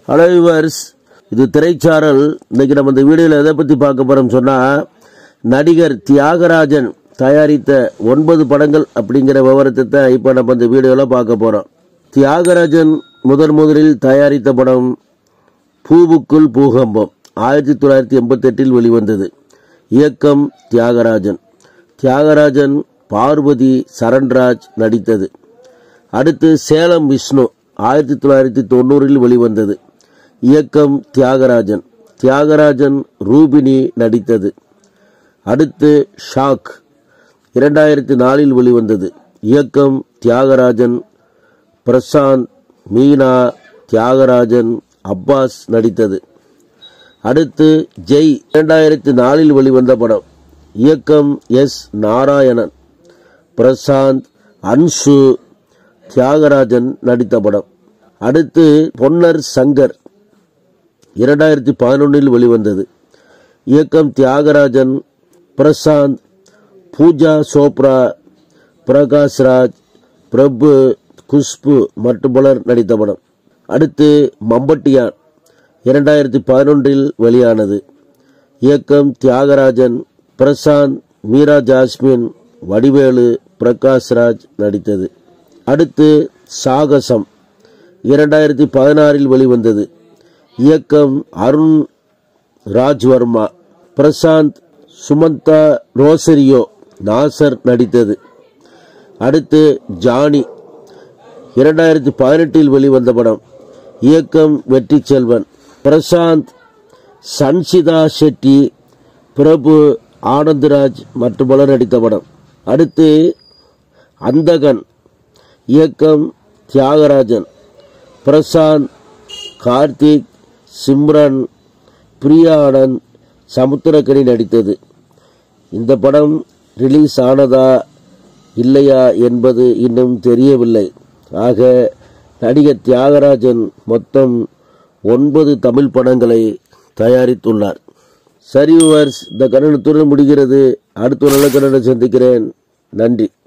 Hello viewers, இது திரைச்சாரல். இன்னைக்கு நம்ம இந்த வீடியோவில் எதை பற்றி பார்க்க போகிறோம் சொன்னால், நடிகர் தியாகராஜன் தயாரித்த 9 படங்கள் அப்படிங்கிற விவரத்தை தான் இப்போ நம்ம இந்த வீடியோவில் பார்க்க போகிறோம். தியாகராஜன் முதலில் தயாரித்த படம் பூவுக்குள் பூகம்பம் 1988 வெளிவந்தது. இயக்கம் தியாகராஜன். தியாகராஜன், பார்வதி, சரண்ராஜ் நடித்தது. அடுத்து சேலம் விஷ்ணு 1990 வெளிவந்தது. இயக்கம் தியாகராஜன். தியாகராஜன், ரூபினி நடித்தது. அடுத்து ஷாக் 2004 வெளிவந்தது. இயக்கம் தியாகராஜன். பிரசாந்த், மீனா, தியாகராஜன், அப்பாஸ் நடித்தது. அடுத்து ஜெய் 2004 வெளிவந்த படம். இயக்கம் எஸ். நாராயணன், பிரசாந்த், அன்சு, தியாகராஜன் நடித்த படம். அடுத்து பொன்னர் சங்கர் 2011 வெளிவந்தது. இயக்கம் தியாகராஜன். பிரசாந்த், பூஜா சோப்ரா, பிரகாஷ்ராஜ், பிரபு, குஷ்பு மற்றும் பலர் நடித்த படம். அடுத்து மம்பட்டியான் 2011 வெளியானது. இயக்கம் தியாகராஜன். பிரசாந்த், மீரா ஜாஸ்மின், வடிவேலு, பிரகாஷ்ராஜ் நடித்தது. அடுத்து சாகசம் 2016 வெளிவந்தது. இயக்கம் அருண் ராஜ்வர்மா. பிரசாந்த், சுமந்தா ரோசரியோ, நாசர் நடித்தது. அடுத்து ஜானி 2018 வெளிவந்த படம். இயக்கம் வெற்றி செல்வன். பிரசாந்த், சன்சிதா ஷெட்டி, பிரபு, ஆனந்தராஜ் மற்றும் பலர் நடித்த படம். அடுத்து அந்தகன். இயக்கம் தியாகராஜன். பிரசாந்த், கார்த்திக், சிம்ரன், பிரியா ஆனந்த், சமுத்திரக்கனி நடித்தது. இந்த படம் ரிலீஸ் ஆனதா இல்லையா என்பது இன்னும் தெரியவில்லை. ஆக நடிகர் தியாகராஜன் மொத்தம் 9 தமிழ் படங்களை தயாரித்துள்ளார். சரி வியூவர்ஸ், இந்த கண்ணனுடன் முடிகிறது. அடுத்த நல்ல கண்ணனை சந்திக்கிறேன். நன்றி.